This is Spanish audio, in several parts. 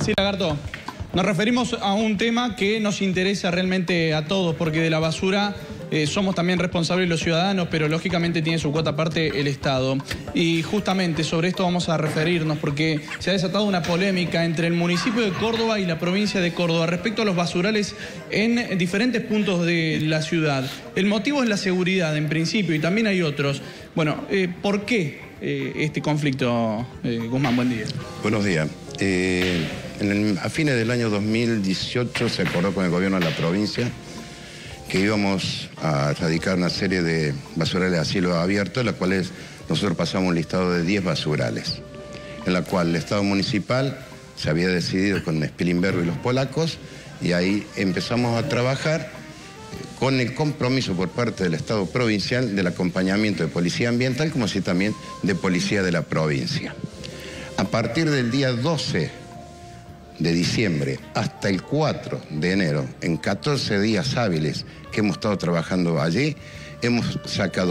Sí, Lagarto, nos referimos a un tema que nos interesa realmente a todos, porque de la basura somos también responsables los ciudadanos, pero lógicamente tiene su cuota aparte el Estado. Y justamente sobre esto vamos a referirnos, porque se ha desatado una polémica entre el municipio de Córdoba y la provincia de Córdoba respecto a los basurales en diferentes puntos de la ciudad. El motivo es la seguridad, en principio, y también hay otros. Bueno, ¿por qué este conflicto, Guzmán? Buen día. Buenos días. A fines del año 2018 se acordó con el gobierno de la provincia que íbamos a erradicar una serie de basurales a cielo abierto, en las cuales nosotros pasamos un listado de 10 basurales, en la cual el Estado municipal se había decidido con Spilimbergo y los polacos, y ahí empezamos a trabajar con el compromiso por parte del Estado provincial del acompañamiento de policía ambiental, como así también de policía de la provincia. A partir del día 12 de diciembre hasta el 4 de enero, en 14 días hábiles que hemos estado trabajando allí, hemos sacado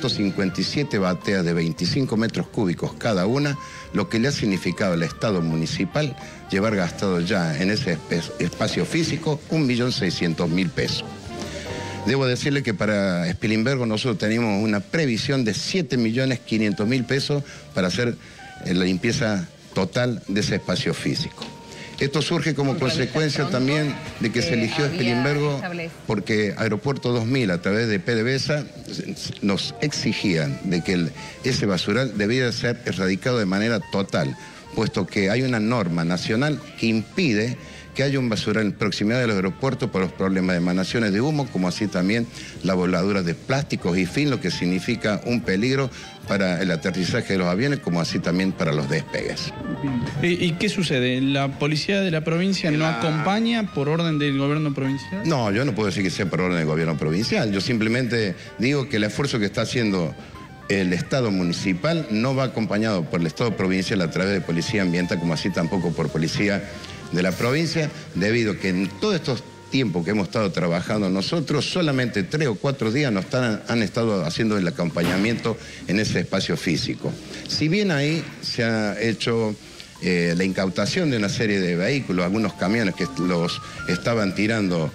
157 bateas de 25 metros cúbicos cada una, lo que le ha significado al Estado municipal llevar gastado ya en ese espacio físico 1.600.000 pesos. Debo decirle que para Spilimbergo nosotros teníamos una previsión de 7.500.000 pesos para hacer la limpieza total de ese espacio físico. Esto surge como consecuencia también de que se eligió Spilimbergo porque Aeropuerto 2000 a través de PDVSA nos exigían de que ese basural debía ser erradicado de manera total, puesto que hay una norma nacional que impide que haya un basural en proximidad del aeropuerto por los problemas de emanaciones de humo, como así también la voladura de plásticos y fin, lo que significa un peligro para el aterrizaje de los aviones, como así también para los despegues. ¿Y qué sucede? ¿La policía de la provincia no acompaña por orden del gobierno provincial? No, yo no puedo decir que sea por orden del gobierno provincial. Yo simplemente digo que el esfuerzo que está haciendo el Estado municipal no va acompañado por el Estado provincial a través de policía ambiental, como así tampoco por policía de la provincia, debido a que en todos estos tiempos que hemos estado trabajando nosotros, solamente 3 o 4 días han estado haciendo el acompañamiento en ese espacio físico. Si bien ahí se ha hecho la incautación de una serie de vehículos, algunos camiones que los estaban tirando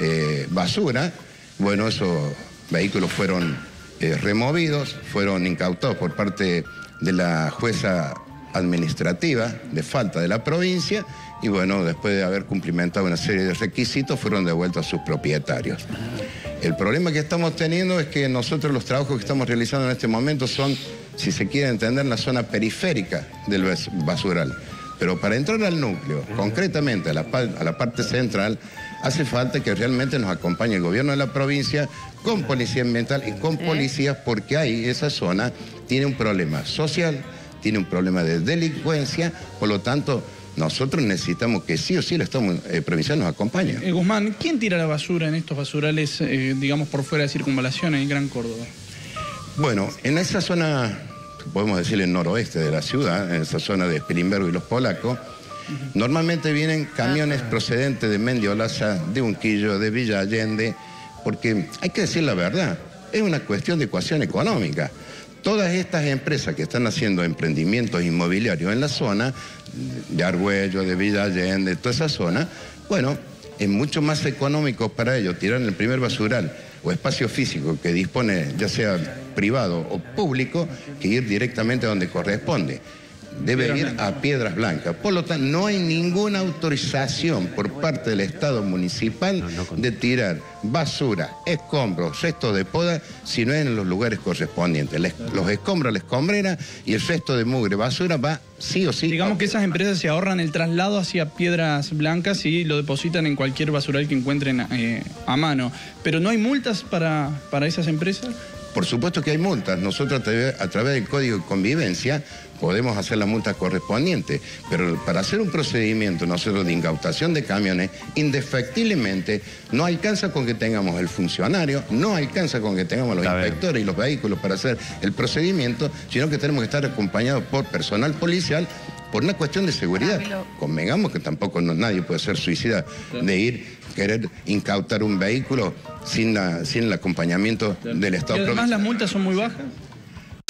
basura, bueno, esos vehículos fueron removidos, fueron incautados por parte de la jueza administrativa de falta de la provincia, y bueno, después de haber cumplimentado una serie de requisitos, fueron devueltos a sus propietarios. El problema que estamos teniendo es que nosotros los trabajos que estamos realizando en este momento son, si se quiere entender, en la zona periférica del basural. Pero para entrar al núcleo, concretamente a la parte central, hace falta que realmente nos acompañe el gobierno de la provincia con policía ambiental y con policías, porque ahí esa zona tiene un problema social, tiene un problema de delincuencia, por lo tanto nosotros necesitamos que sí o sí el Estado provincial nos acompañe. Guzmán, ¿quién tira la basura en estos basurales, digamos, por fuera de circunvalación en Gran Córdoba? Bueno, en esa zona, podemos decir el noroeste de la ciudad, en esa zona de Spilimbergo y los polacos, normalmente vienen camiones procedentes de Mendiolaza, de Unquillo, de Villa Allende, porque hay que decir la verdad, es una cuestión de ecuación económica. Todas estas empresas que están haciendo emprendimientos inmobiliarios en la zona, de Argüello, de Villa Allende, toda esa zona, bueno, es mucho más económico para ellos tirar en el primer basural o espacio físico que dispone, ya sea privado o público, que ir directamente a donde corresponde. Debe ir a Piedras Blancas. Por lo tanto, no hay ninguna autorización por parte del Estado municipal de tirar basura, escombros, restos de poda, si no es en los lugares correspondientes. Los escombros, la escombrera y el resto de mugre, basura va sí o sí. Digamos que esas empresas se ahorran el traslado hacia Piedras Blancas y lo depositan en cualquier basural que encuentren a mano. ¿Pero no hay multas para esas empresas? Por supuesto que hay multas. Nosotros a través del Código de Convivencia podemos hacer la multa correspondiente, pero para hacer un procedimiento nosotros de incautación de camiones, indefectiblemente no alcanza con que tengamos el funcionario, no alcanza con que tengamos los inspectores y los vehículos para hacer el procedimiento, sino que tenemos que estar acompañados por personal policial por una cuestión de seguridad. Convengamos que tampoco nadie puede ser suicida de querer incautar un vehículo sin el acompañamiento del Estado. ¿Y además las multas son muy bajas?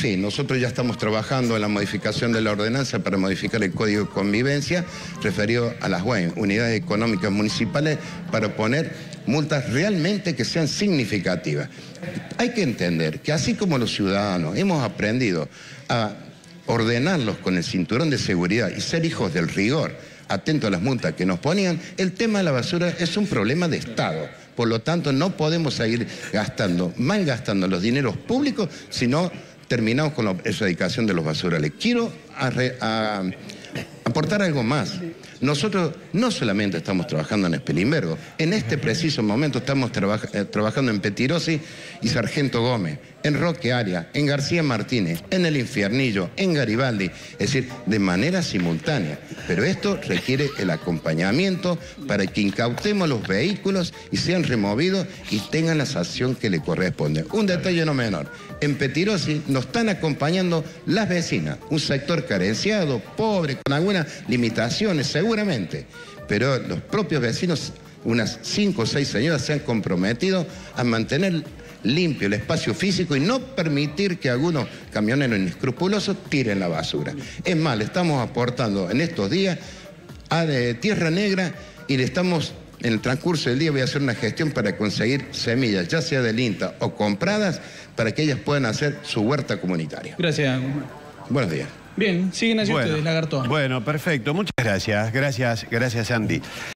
Sí, nosotros ya estamos trabajando en la modificación de la ordenanza para modificar el Código de Convivencia referido a las UEM, Unidades Económicas Municipales, para poner multas realmente que sean significativas. Hay que entender que así como los ciudadanos hemos aprendido a ordenarlos con el cinturón de seguridad y ser hijos del rigor, atento a las multas que nos ponían, el tema de la basura es un problema de Estado. Por lo tanto, no podemos seguir malgastando los dineros públicos, sino terminamos con la erradicación de los basurales. Quiero aportar algo más. Nosotros no solamente estamos trabajando en Espelimbergo, en este preciso momento estamos trabajando en Petirosi y Sargento Gómez, en Roque Arias, en García Martínez, en El Infiernillo, en Garibaldi, es decir, de manera simultánea. Pero esto requiere el acompañamiento para que incautemos los vehículos y sean removidos y tengan la sanción que le corresponde. Un detalle no menor, en Petirosi nos están acompañando las vecinas, un sector carenciado, pobre, con algunas limitaciones seguramente, pero los propios vecinos, unas 5 o 6 señoras, se han comprometido a mantener limpio el espacio físico y no permitir que algunos camioneros inescrupulosos tiren la basura. Es más, le estamos aportando en estos días a Tierra Negra y le estamos, en el transcurso del día voy a hacer una gestión para conseguir semillas, ya sea del INTA o compradas, para que ellas puedan hacer su huerta comunitaria. Gracias. Buenos días. Bien, siguen allí ustedes, Lagarto. Bueno, perfecto. Muchas gracias. Gracias, Andy.